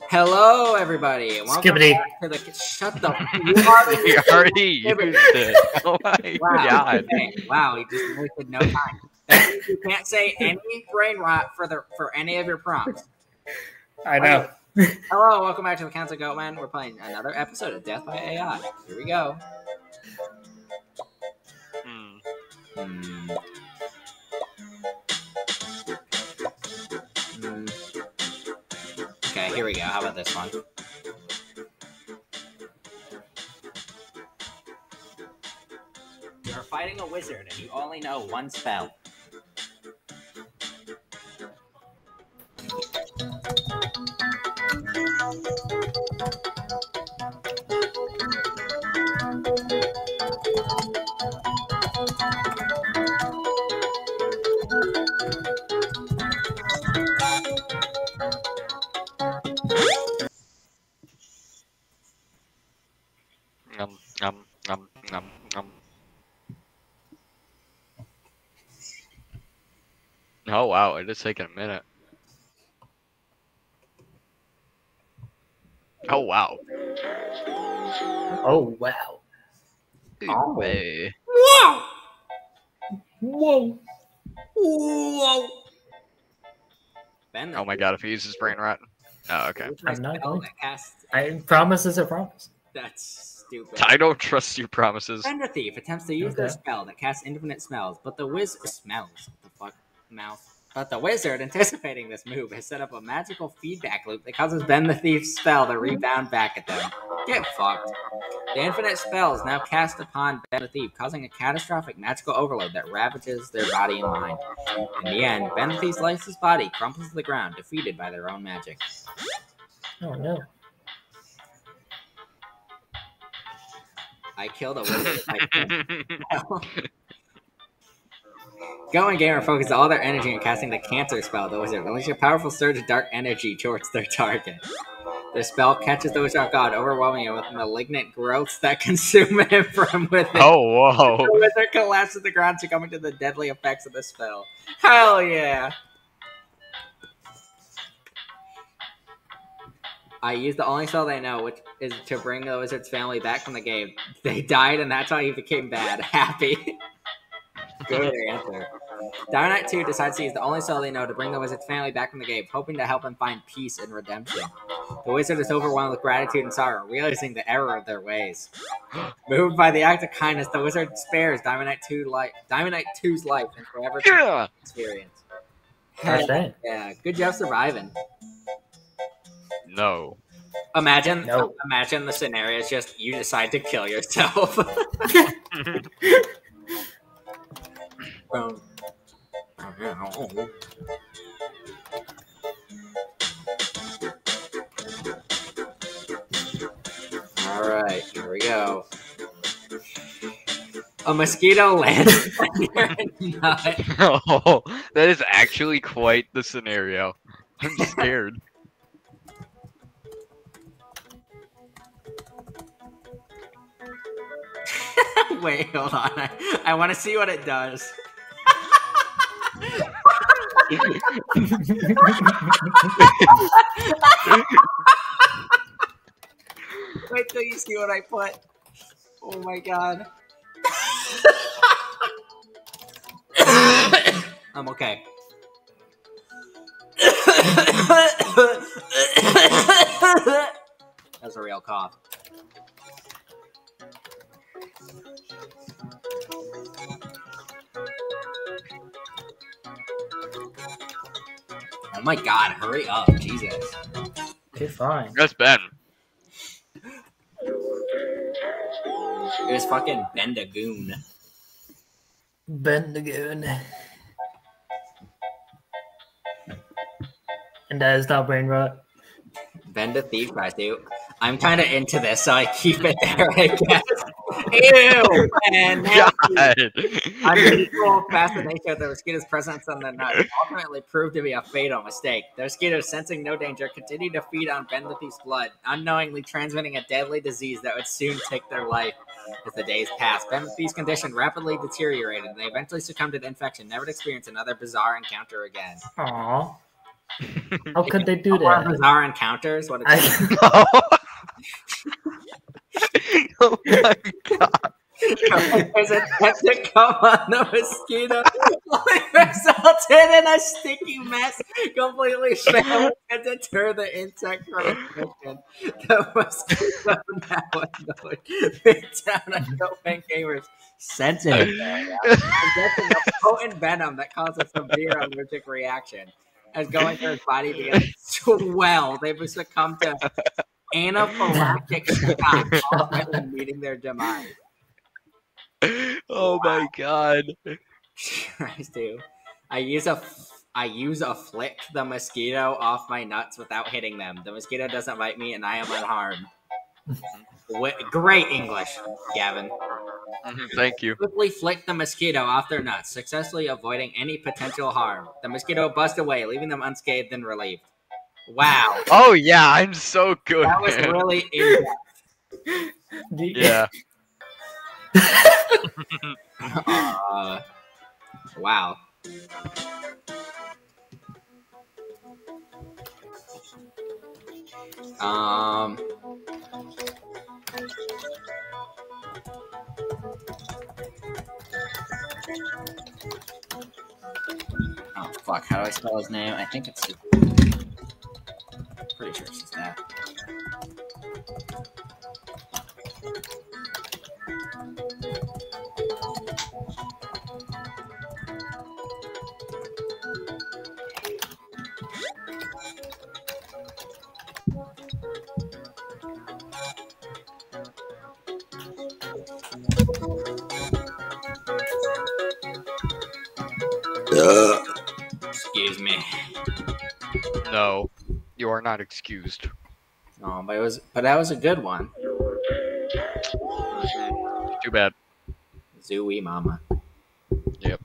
Hello, everybody. Welcome Skibbity. back to the. Shut the. You He already used it. Oh my god. Okay. Wow, you just wasted no time. That means you can't say any brain rot for any of your prompts. I know. Hello, welcome back to the Council Goatman. We're playing another episode of Death by AI. Here we go. Okay, here we go. How about this one? You're fighting a wizard and you only know one spell. Oh wow, it is taking a minute. Oh wow. Oh wow. Oh. Hey. Whoa! Whoa. Whoa! Ben, Oh my god, if he uses brain rot. Oh, okay. I'm not going to. Cast. I promise is a promise. That's stupid. I don't trust your promises. Bender Thief attempts to use their Okay. spell that casts infinite smells, but the wizard smells. What the fuck? Mouth. But the wizard, anticipating this move, has set up a magical feedback loop that causes Ben the Thief's spell to rebound back at them. Get fucked. The infinite spell is now cast upon Ben the Thief, causing a catastrophic magical overload that ravages their body and mind. In the end, Ben the Thief's lifeless body crumples to the ground, defeated by their own magic. Oh no. I killed a wizard with my spell. Going Gamer focuses all their energy on casting the Cancer spell. The wizard unleashes a powerful surge of dark energy towards their target. The spell catches the wizard off guard, overwhelming it with malignant growths that consume him from within. Oh whoa. The wizard collapses to the ground, succumbing to the deadly effects of the spell. Hell yeah! I used the only spell they know, which is to bring the wizard's family back from the cave. They died, and that's how he became bad. Happy. Good answer. Dire Knight 2 decides to use the only spell they know to bring the wizard's family back from the cave, hoping to help him find peace and redemption. The wizard is overwhelmed with gratitude and sorrow, realizing the error of their ways. Moved by the act of kindness, the wizard spares Diamond Knight 2's life and forever Yeah. experience. Gosh dang. Yeah, good job surviving. No. Imagine the scenario is just you decide to kill yourself. Alright, here we go. A mosquito lands on your nut. Oh, that is actually quite the scenario. I'm scared. Wait, hold on. I want to see what it does. Wait till you see what I put. Oh my god. I'm okay. That's a real cough. Oh my god, hurry up, Jesus. Okay, fine. That's Ben. It was fucking Bendagoon. Bendagoon. And that is not brain rot. Ben the Thief, guys, dude. I'm kind of into this, so I keep it there, I guess. Ew, man. God. Unusual fascination with the mosquito's presence on the nut ultimately proved to be a fatal mistake. The mosquitoes, sensing no danger, continued to feed on Ben the Thief's blood, unknowingly transmitting a deadly disease that would soon take their life. As the days passed, Ben the Thief's condition rapidly deteriorated, and they eventually succumbed to the infection, never to experience another bizarre encounter again. Aww. How could they do Or that? bizarre encounters. What? Oh my god. There's a attempt to come on the mosquito, only resulted in a sticky mess, completely failing to deter the insect from infection. The mosquito now annoyed bit down on Copenhagen gamers' sensitive area, injecting a potent venom that causes a severe allergic reaction. As going through his body begins to swell, they will succumb to anaphylactic shock, ultimately meeting their demise. Oh my god. Tries to. I use a flick the mosquito off my nuts without hitting them. The mosquito doesn't bite me, and I am unharmed. Great English, Gavin. Thank you. Quickly flick the mosquito off their nuts, successfully avoiding any potential harm. The mosquito busts away, leaving them unscathed and relieved. Wow. Oh yeah, I'm so good. That was man. really in-depth. Yeah. Wow. Oh fuck! How do I spell his name? I think it's. Pretty sure it's just that. Excuse me. No, you are not excused. No, but that was a good one. Too bad. Zooey mama. Yep.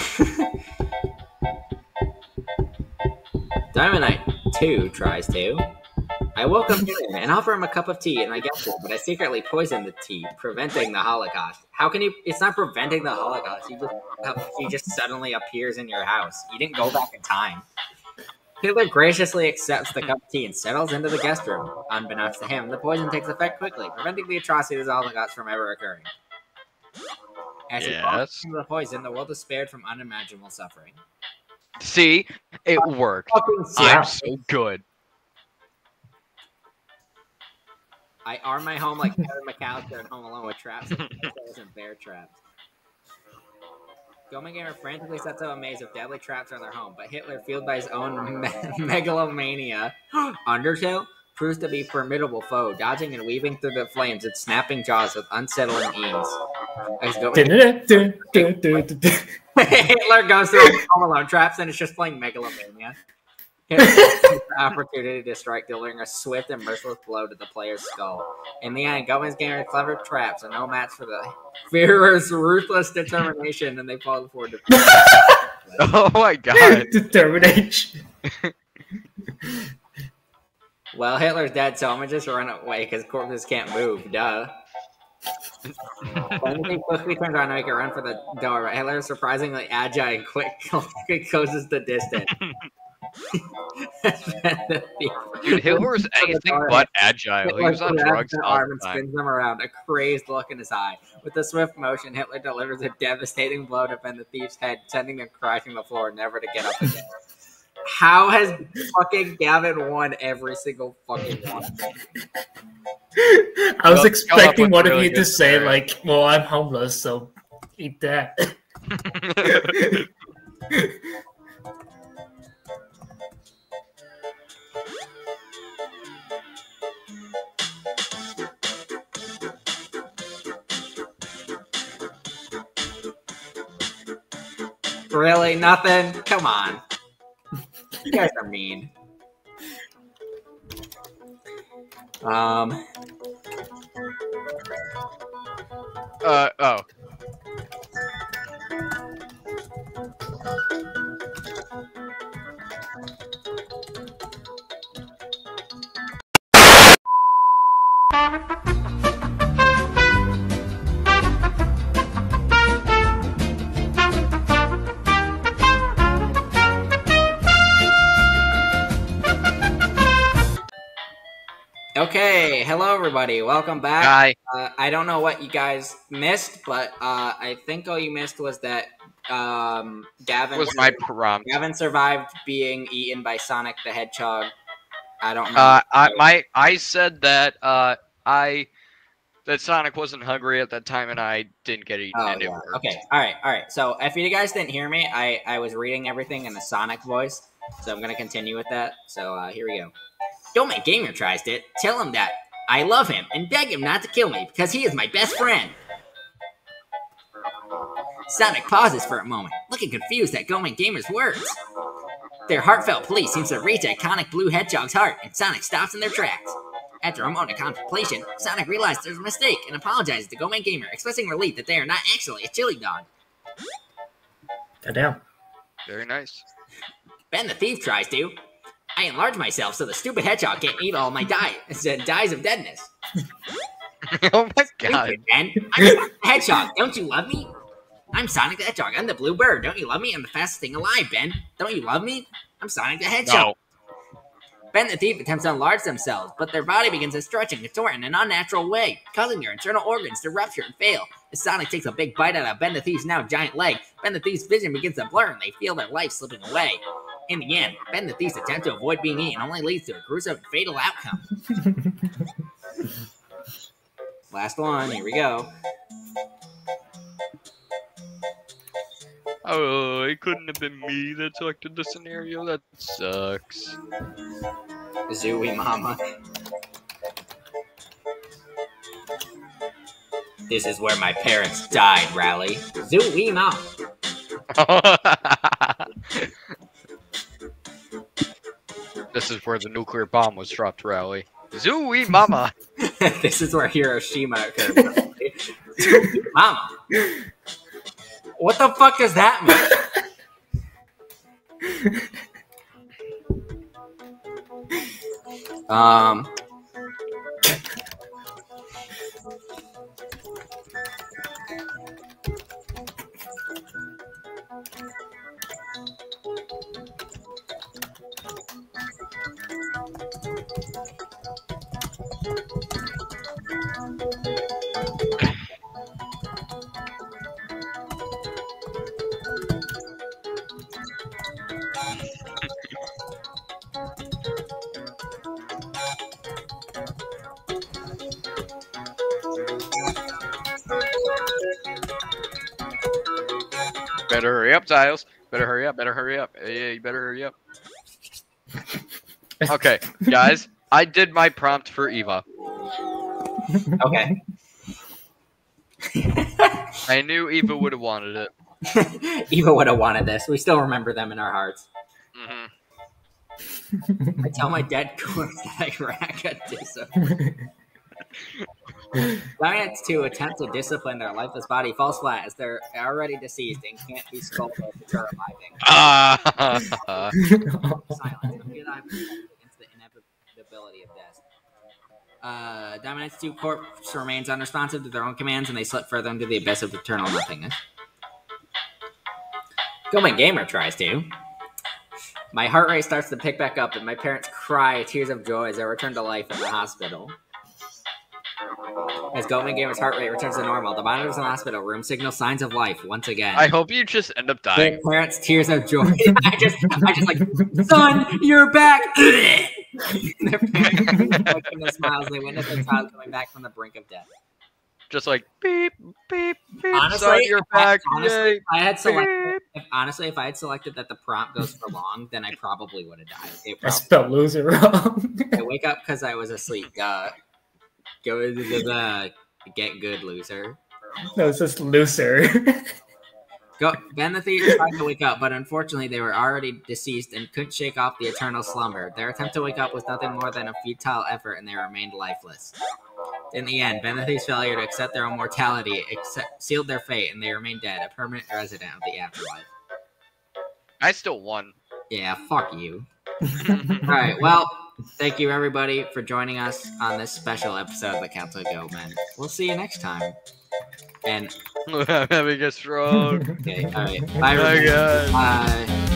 Diamond Knight 2 tries to. I welcome him in and offer him a cup of tea, and I get it, but I secretly poison the tea, preventing the Holocaust. How can you? It's not preventing the Holocaust. He just suddenly appears in your house. You didn't go back in time. Hitler graciously accepts the cup of tea and settles into the guest room. Unbeknownst to him, the poison takes effect quickly, preventing the atrocities of the Holocaust from ever occurring. As he falls into the poison, the world is spared from unimaginable suffering. See, it worked. I'm so good. I arm my home like Kevin McAllister in Home Alone with traps and bear traps. Goma Gamer frantically sets up a maze of deadly traps around their home, but Hitler, fueled by his own megalomania, Undertale, proves to be a formidable foe, dodging and weaving through the flames and snapping jaws with unsettling ease. Hitler goes through Home Alone traps and it's just playing Megalomania. Hitler takes the opportunity to strike, delivering a swift and merciless blow to the player's skull. In the end, Goma's Gamer's clever traps are no match for the Führer's ruthless determination, and they fall before defeat. Oh my god. Determination. Well, Hitler's dead, so I'm gonna just run away because corpses can't move. Duh. He quickly turns around to make a run for the door, but Hitler is surprisingly agile and quickly closes the distance. Dude, Hitler was anything but agile. He was on drugs all the time. Spins them around, a crazed look in his eye. With a swift motion, Hitler delivers a devastating blow to bend the thief's head, sending them crashing the floor, never to get up again. How has fucking Gavin won every single fucking one? I was expecting one of you to say, like, well, I'm homeless, so eat that. Really? Nothing? Come on. You guys are mean. Oh. Okay, hello everybody. Welcome back. Hi. I don't know what you guys missed, but I think all you missed was that Gavin Was my prompt. Gavin survived being eaten by Sonic the Hedgehog. I don't remember. I said that that Sonic wasn't hungry at that time, and I didn't get eaten. Oh, and yeah. It worked. Okay. All right. So if you guys didn't hear me, I was reading everything in the Sonic voice, so I'm gonna continue with that. So here we go. Don't make Gamer tries it. Tell him that I love him and beg him not to kill me because he is my best friend. Sonic pauses for a moment, looking confused at Goman Gamer's words. Their heartfelt plea seems to reach iconic Blue Hedgehog's heart, and Sonic stops in their tracks. After a moment of contemplation, Sonic realizes there's a mistake and apologizes to Goman Gamer, expressing relief that they are not actually a chili dog. Goddamn. Very nice. Ben the Thief tries to. I enlarge myself so the stupid hedgehog can't eat all my diet. It dies of deadness. Oh my god. Stupid, Ben. I'm Sonic the Hedgehog. Don't you love me? I'm Sonic the Hedgehog. I'm the blue bird. Don't you love me? I'm the fastest thing alive, Ben. Don't you love me? I'm Sonic the Hedgehog. No. Ben the Thief attempts to enlarge themselves, but their body begins to stretch and contort in an unnatural way, causing their internal organs to rupture and fail. As Sonic takes a big bite out of Ben the Thief's now giant leg, Ben the Thief's vision begins to blur and they feel their life slipping away. In the end, Ben the Thief's attempt to avoid being eaten only leads to a gruesome and fatal outcome. Last one, here we go. Oh, it couldn't have been me that selected the scenario. That sucks. Zooey Mama. This is where my parents died, Rally. Zooey Mama. This is where the nuclear bomb was dropped, Rally. Zooey Mama. This is where Hiroshima occurred. Zooey Mama. What the fuck does that mean? Better hurry up, Tiles. Better hurry up. Better hurry up. Yeah, you better hurry up. Okay, guys, I did my prompt for Eva. Okay. I knew Eva would have wanted it. Eva would have wanted this. We still remember them in our hearts. Mm-hmm. I tell my dead corpse that I rack a Giants 2 attempt to discipline their lifeless body falls flat as they're already deceased and can't be sculpted to reviving. Silence. Against the inevitability of death. Dominance 2 corpse remains unresponsive to their own commands and they slip further into the abyss of eternal nothingness. Goman Gamer tries to. My heart rate starts to pick back up and my parents cry tears of joy as I return to life in the hospital. As Goman Gamer's heart rate returns to normal, the monitors in the hospital room signal signs of life once again. I hope you just end up dying. Their parents' tears of joy. I just like, son, you're back. Their parents making the smiles. They witness their child coming back from the brink of death. Just like beep, beep, beep. Honestly, son, you're back. Honestly, Yay. if I had selected that the prompt goes for long, then I probably would have died. I spelled loser wrong. I wake up because I was asleep. Go into the get good, loser. No, it's just looser. Ben the Thief tried to wake up, but unfortunately they were already deceased and couldn't shake off the eternal slumber. Their attempt to wake up was nothing more than a futile effort, and they remained lifeless. In the end, Ben the Thief's failure to accept their own mortality sealed their fate, and they remained dead, a permanent resident of the afterlife. I still won. Yeah, fuck you. Alright, well, thank you everybody for joining us on this special episode of the Council Go Men. We'll see you next time. And I'm having a stroke. okay, alright. Bye, everybody. Bye, guys. Bye.